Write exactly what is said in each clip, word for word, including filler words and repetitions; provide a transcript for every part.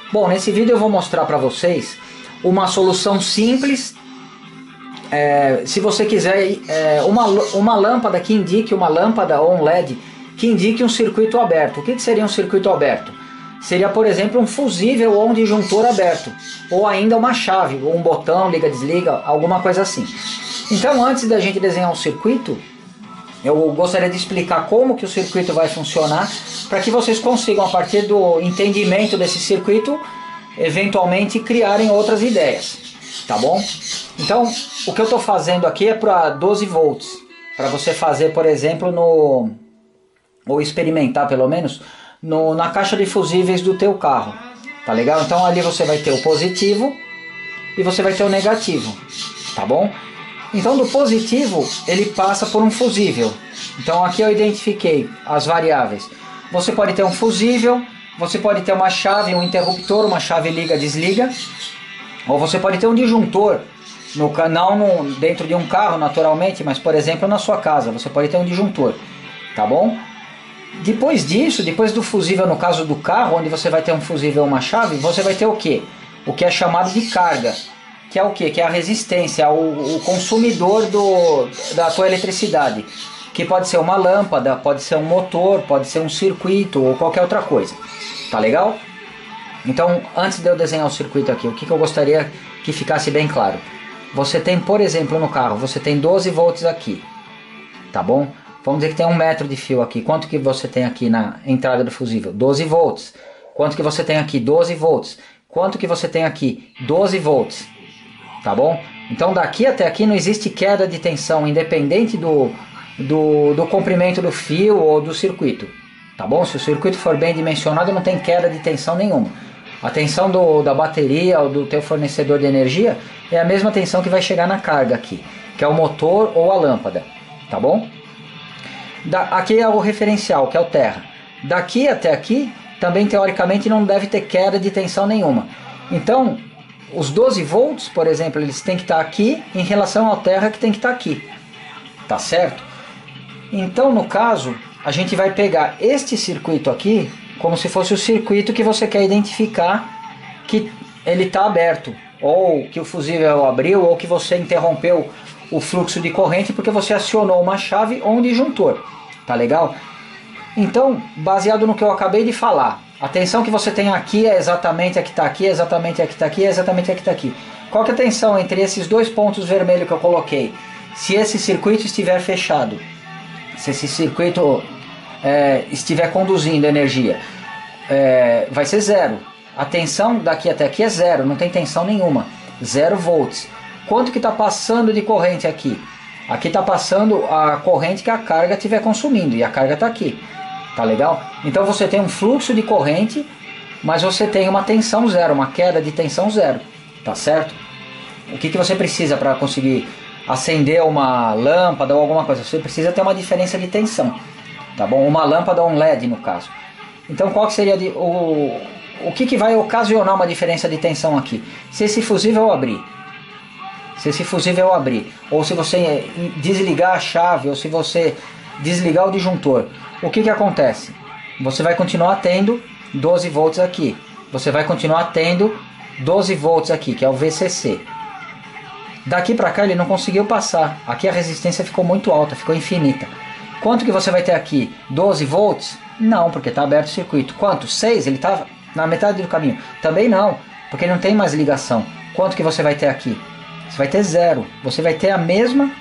Bom, nesse vídeo eu vou mostrar para vocês uma solução simples. É, se você quiser é, uma, uma lâmpada que indique uma lâmpada ou um L E D que indique um circuito aberto. O que, que seria um circuito aberto? Seria, por exemplo, um fusível ou um disjuntor aberto, ou ainda uma chave, ou um botão, liga, desliga, alguma coisa assim. Então, antes da gente desenhar um circuito, eu gostaria de explicar como que o circuito vai funcionar, para que vocês consigam, a partir do entendimento desse circuito, eventualmente criarem outras ideias, tá bom? Então, o que eu estou fazendo aqui é para doze volts, para você fazer, por exemplo, no, ou experimentar pelo menos, no, na caixa de fusíveis do teu carro, tá legal? Então ali você vai ter o positivo e você vai ter o negativo, tá bom? Então do positivo ele passa por um fusível. Então aqui eu identifiquei as variáveis. Você pode ter um fusível, você pode ter uma chave, um interruptor, uma chave liga-desliga, ou você pode ter um disjuntor, no, não no, dentro de um carro naturalmente, mas por exemplo na sua casa, você pode ter um disjuntor, tá bom? Depois disso, depois do fusível no caso do carro, onde você vai ter um fusível e uma chave, você vai ter o que? O que é chamado de carga, que é o que? Que é a resistência, o, o consumidor do, da tua eletricidade, que pode ser uma lâmpada, pode ser um motor, pode ser um circuito ou qualquer outra coisa, tá legal? Então, antes de eu desenhar o circuito aqui, o que, que eu gostaria que ficasse bem claro? Você tem, por exemplo, no carro, você tem doze volts aqui, tá bom? Vamos dizer que tem um metro de fio aqui. Quanto que você tem aqui na entrada do fusível? doze volts. Quanto que você tem aqui? doze volts. Quanto que você tem aqui? doze volts. Tá bom? Então daqui até aqui não existe queda de tensão, independente do, do, do comprimento do fio ou do circuito. Tá bom? Se o circuito for bem dimensionado, não tem queda de tensão nenhuma. A tensão do, da bateria ou do teu fornecedor de energia é a mesma tensão que vai chegar na carga aqui, que é o motor ou a lâmpada. Tá bom? Da, aqui é o referencial, que é o terra. Daqui até aqui, também teoricamente não deve ter queda de tensão nenhuma. Então, os doze volts, por exemplo, eles têm que estar aqui em relação ao terra que tem que estar aqui. Tá certo? Então, no caso, a gente vai pegar este circuito aqui, como se fosse o circuito que você quer identificar que ele está aberto, ou que o fusível abriu, ou que você interrompeu o fluxo de corrente porque você acionou uma chave ou um disjuntor, tá legal? Então, baseado no que eu acabei de falar, a tensão que você tem aqui é exatamente a que está aqui, é exatamente a que está aqui, é exatamente a que está aqui. Qual que é a tensão entre esses dois pontos vermelhos que eu coloquei? Se esse circuito estiver fechado, se esse circuito é, estiver conduzindo energia, é, vai ser zero. A tensão daqui até aqui é zero, não tem tensão nenhuma, zero volts. Quanto que está passando de corrente aqui? Aqui está passando a corrente que a carga estiver consumindo, e a carga está aqui, tá legal? Então você tem um fluxo de corrente, mas você tem uma tensão zero, uma queda de tensão zero, tá certo? O que, que você precisa para conseguir acender uma lâmpada ou alguma coisa? Você precisa ter uma diferença de tensão, tá bom? Uma lâmpada ou um L E D no caso. Então qual que seria de, o, o que, que vai ocasionar uma diferença de tensão aqui? Se esse fusível abrir, se esse fusível abrir, ou se você desligar a chave, ou se você desligar o disjuntor, o que que acontece? Você vai continuar tendo doze volts aqui, você vai continuar tendo doze volts aqui, que é o V C C. Daqui para cá ele não conseguiu passar, aqui a resistência ficou muito alta, ficou infinita. Quanto que você vai ter aqui? doze volts? Não, porque está aberto o circuito. Quanto? seis? Ele está na metade do caminho. Também não, porque não tem mais ligação. Quanto que você vai ter aqui? Você vai ter zero. Você vai ter a mesma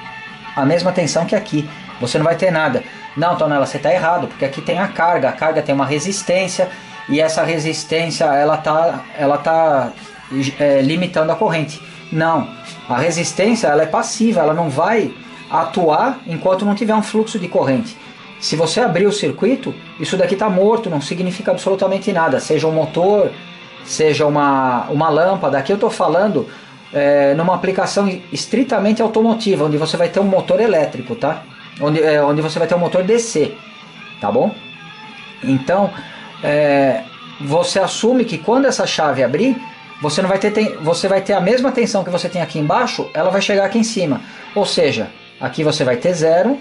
a mesma tensão que aqui. Você não vai ter nada. Não, Tonela, você está errado, porque aqui tem a carga. A carga tem uma resistência, e essa resistência ela está ela tá, é, limitando a corrente. Não, a resistência ela é passiva, ela não vai atuar enquanto não tiver um fluxo de corrente. Se você abrir o circuito, isso daqui está morto, não significa absolutamente nada. Seja um motor, seja uma, uma lâmpada. Aqui eu estou falando É, numa aplicação estritamente automotiva, onde você vai ter um motor elétrico, tá? Onde, é, onde você vai ter um motor D C, tá bom? Então, é, você assume que quando essa chave abrir, você não vai ter, tem, você vai ter a mesma tensão que você tem aqui embaixo, ela vai chegar aqui em cima. Ou seja, aqui você vai ter zero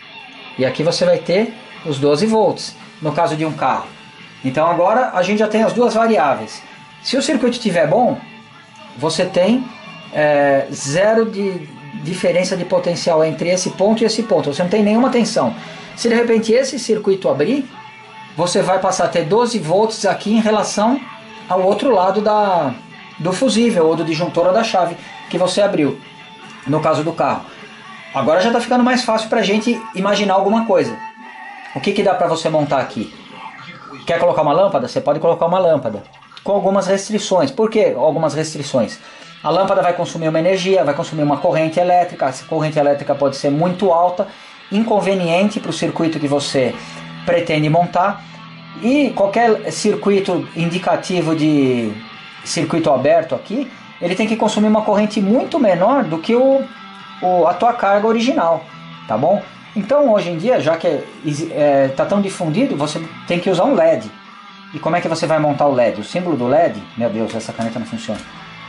e aqui você vai ter os doze volts, no caso de um carro. Então agora a gente já tem as duas variáveis. Se o circuito estiver bom, você tem é, zero de diferença de potencial entre esse ponto e esse ponto. Você não tem nenhuma tensão. Se de repente esse circuito abrir, você vai passar a ter doze volts aqui em relação ao outro lado da, do fusível, ou do disjuntor ou da chave que você abriu, no caso do carro. Agora já está ficando mais fácil para a gente imaginar alguma coisa. O que, que dá para você montar aqui? Quer colocar uma lâmpada? Você pode colocar uma lâmpada, com algumas restrições. Por que algumas restrições? A lâmpada vai consumir uma energia, vai consumir uma corrente elétrica. Essa corrente elétrica pode ser muito alta, inconveniente para o circuito que você pretende montar. E qualquer circuito indicativo de circuito aberto aqui, ele tem que consumir uma corrente muito menor do que o, o, a tua carga original, tá bom? Então hoje em dia, já que está é, tá tão difundido, você tem que usar um L E D. E como é que você vai montar o L E D? O símbolo do L E D, meu Deus, essa caneta não funciona.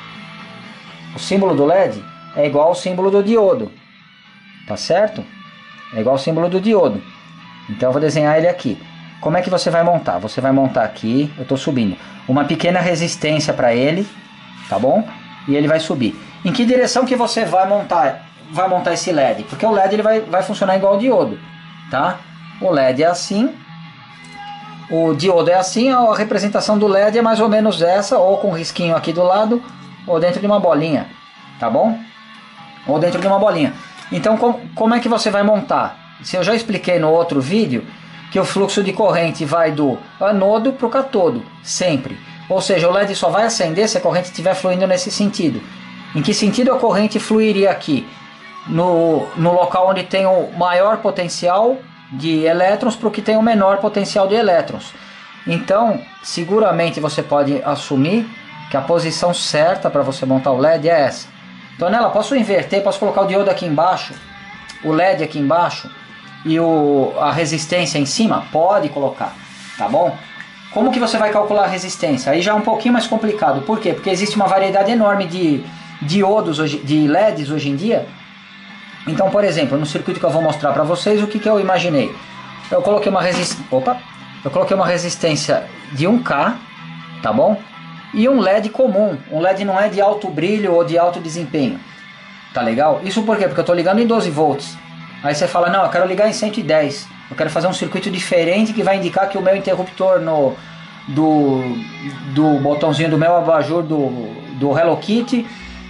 O símbolo do L E D é igual ao símbolo do diodo, tá certo? É igual ao símbolo do diodo. Então eu vou desenhar ele aqui. Como é que você vai montar? Você vai montar aqui, eu estou subindo, uma pequena resistência para ele, tá bom? E ele vai subir. Em que direção que você vai montar, vai montar esse L E D? Porque o L E D ele vai, vai funcionar igual ao diodo, tá? O L E D é assim, o diodo é assim, a representação do L E D é mais ou menos essa, ou com um risquinho aqui do lado, ou dentro de uma bolinha, tá bom? Ou dentro de uma bolinha. Então com, como é que você vai montar? Se eu já expliquei no outro vídeo, que o fluxo de corrente vai do anodo para o catodo, sempre. Ou seja, o L E D só vai acender se a corrente estiver fluindo nesse sentido. Em que sentido a corrente fluiria aqui? No, no local onde tem o maior potencial de elétrons para o que tem o menor potencial de elétrons. Então, seguramente você pode assumir que a posição certa para você montar o L E D é essa. Então, nela, posso inverter, posso colocar o diodo aqui embaixo, o L E D aqui embaixo, e o, a resistência em cima? Pode colocar, tá bom? Como que você vai calcular a resistência? Aí já é um pouquinho mais complicado. Por quê? Porque existe uma variedade enorme de diodos, hoje, de L E Ds hoje em dia. Então, por exemplo, no circuito que eu vou mostrar para vocês, o que, que eu imaginei? Eu coloquei uma resistência, opa, eu coloquei uma resistência de um K, tá bom? E um L E D comum. Um L E D não é de alto brilho ou de alto desempenho. Tá legal? Isso por quê? Porque eu estou ligando em doze volts. Aí você fala, não, eu quero ligar em cento e dez. Eu quero fazer um circuito diferente que vai indicar que o meu interruptor no, do, do botãozinho do meu abajur do, do Hello Kitty,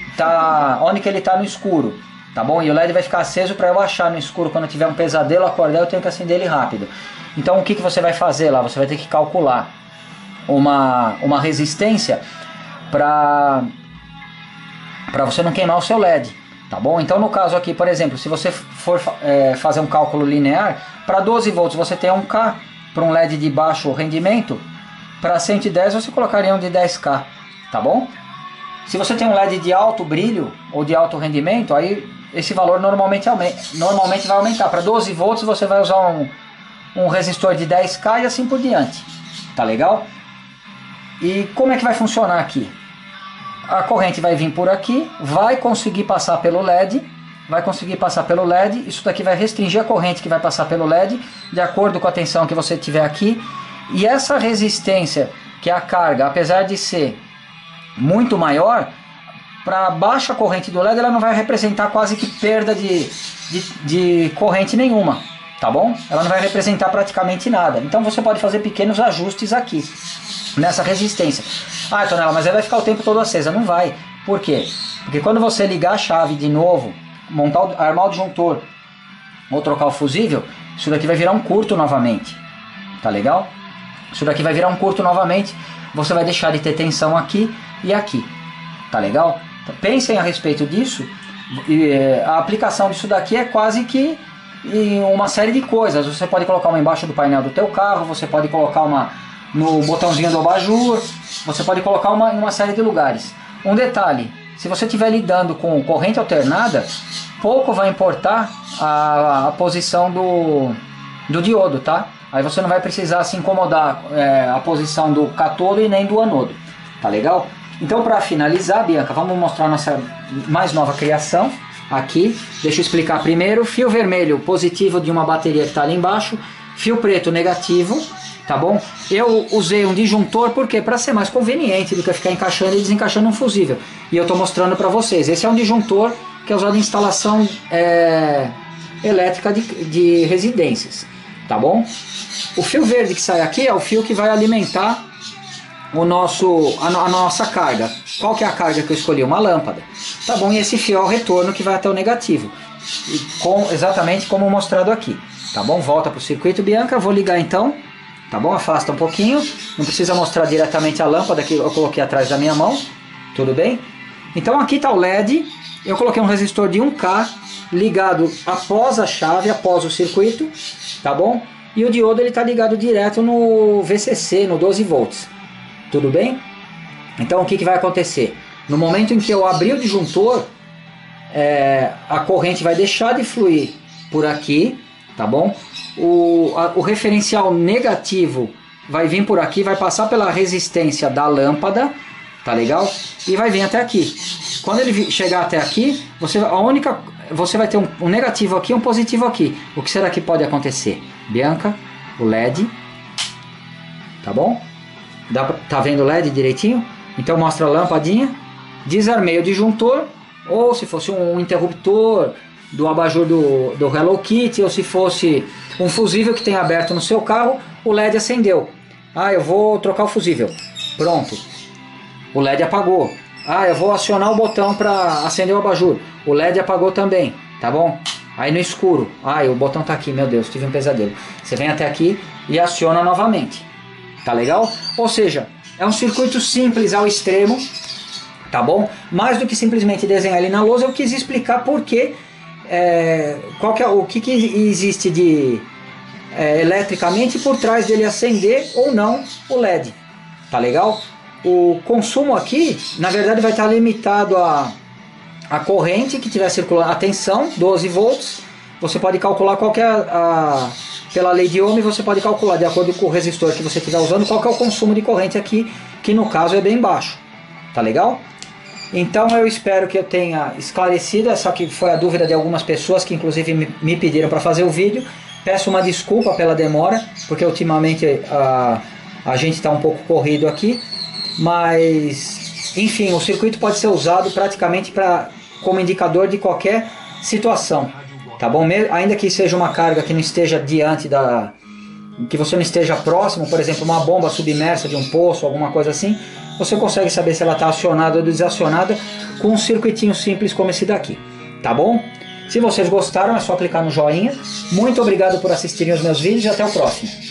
tá, onde que ele está no escuro. Tá bom? E o L E D vai ficar aceso para eu achar no escuro. Quando eu tiver um pesadelo, acordar, eu tenho que acender ele rápido. Então o que, que você vai fazer lá? Você vai ter que calcular uma, uma resistência para para você não queimar o seu L E D. Tá bom? Então no caso aqui, por exemplo, se você for é, fazer um cálculo linear, para doze volts você tem um K, para um L E D de baixo rendimento, para cento e dez você colocaria um de dez K, tá bom? Se você tem um L E D de alto brilho ou de alto rendimento, aí esse valor normalmente, aumenta, normalmente vai aumentar. Para doze volts você vai usar um, um resistor de dez K e assim por diante, tá legal? E como é que vai funcionar aqui? A corrente vai vir por aqui, vai conseguir passar pelo L E D, vai conseguir passar pelo L E D, isso daqui vai restringir a corrente que vai passar pelo L E D, de acordo com a tensão que você tiver aqui, e essa resistência, que é a carga, apesar de ser muito maior, para baixa corrente do L E D, ela não vai representar quase que perda de, de, de corrente nenhuma, tá bom? Ela não vai representar praticamente nada, então você pode fazer pequenos ajustes aqui, nessa resistência. Ah, Tonela, mas aí vai ficar o tempo todo acesa. Não vai. Por quê? Porque quando você ligar a chave de novo, montar o, armar o disjuntor ou trocar o fusível, isso daqui vai virar um curto novamente. Tá legal? Isso daqui vai virar um curto novamente. Você vai deixar de ter tensão aqui e aqui. Tá legal? Então, pensem a respeito disso. E, a aplicação disso daqui é quase que em uma série de coisas. Você pode colocar uma embaixo do painel do teu carro, você pode colocar uma no botãozinho do abajur, você pode colocar uma, em uma série de lugares. Um detalhe, se você estiver lidando com corrente alternada, pouco vai importar a, a posição do, do diodo, tá? Aí você não vai precisar se incomodar é, a posição do catodo e nem do anodo, tá legal? Então, para finalizar, Bianca, vamos mostrar nossa mais nova criação aqui. Deixa eu explicar primeiro. Fio vermelho positivo de uma bateria que está ali embaixo, fio preto negativo, tá bom? Eu usei um disjuntor porque para ser mais conveniente do que ficar encaixando e desencaixando um fusível. E eu estou mostrando para vocês. Esse é um disjuntor que é usado em instalação é, elétrica de, de residências, tá bom? O fio verde que sai aqui é o fio que vai alimentar o nosso, a, a nossa carga. Qual que é a carga que eu escolhi? Uma lâmpada, tá bom? E esse fio é o retorno que vai até o negativo, e com, exatamente como mostrado aqui, tá bom? Volta para o circuito, Bianca. Vou ligar então, tá bom? Afasta um pouquinho, não precisa mostrar diretamente a lâmpada que eu coloquei atrás da minha mão, tudo bem? Então aqui está o L E D, eu coloquei um resistor de um K ligado após a chave, após o circuito, tá bom? E o diodo ele está ligado direto no V C C, no doze volts, tudo bem? Então o que, que vai acontecer? No momento em que eu abrir o disjuntor, é, a corrente vai deixar de fluir por aqui, tá bom? O, a, o referencial negativo vai vir por aqui, vai passar pela resistência da lâmpada, tá legal? E vai vir até aqui. Quando ele chegar até aqui, você, a única, você vai ter um, um negativo aqui e um positivo aqui. O que será que pode acontecer? Bianca, o L E D, tá bom? Dá, tá vendo o L E D direitinho? Então mostra a lampadinha, desarmei o disjuntor, ou se fosse um interruptor do abajur do, do Hello Kitty, ou se fosse um fusível que tem aberto no seu carro, o L E D acendeu. Ah, eu vou trocar o fusível. Pronto. O L E D apagou. Ah, eu vou acionar o botão para acender o abajur. O L E D apagou também, tá bom? Aí no escuro. Ah, o botão tá aqui, meu Deus, tive um pesadelo. Você vem até aqui e aciona novamente. Tá legal? Ou seja, é um circuito simples ao extremo, tá bom? Mais do que simplesmente desenhar ele na lousa, eu quis explicar por que, é, qual que é, o que, que existe de é, eletricamente por trás dele acender ou não o L E D, tá legal? O consumo aqui, na verdade, vai estar limitado a, a corrente que estiver circulando, a tensão, doze volts, você pode calcular qual que é a, a pela lei de Ohm, você pode calcular de acordo com o resistor que você estiver usando, qual que é o consumo de corrente aqui, que no caso é bem baixo, tá legal? Então eu espero que eu tenha esclarecido, essa que foi a dúvida de algumas pessoas que inclusive me, me pediram para fazer o vídeo. Peço uma desculpa pela demora, porque ultimamente a, a gente está um pouco corrido aqui, mas enfim, o circuito pode ser usado praticamente pra, como indicador de qualquer situação, tá bom? Ainda que seja uma carga que não esteja diante da... que você não esteja próximo, por exemplo, uma bomba submersa de um poço, alguma coisa assim, você consegue saber se ela está acionada ou desacionada com um circuitinho simples como esse daqui, tá bom? Se vocês gostaram, é só clicar no joinha. Muito obrigado por assistirem os meus vídeos e até o próximo.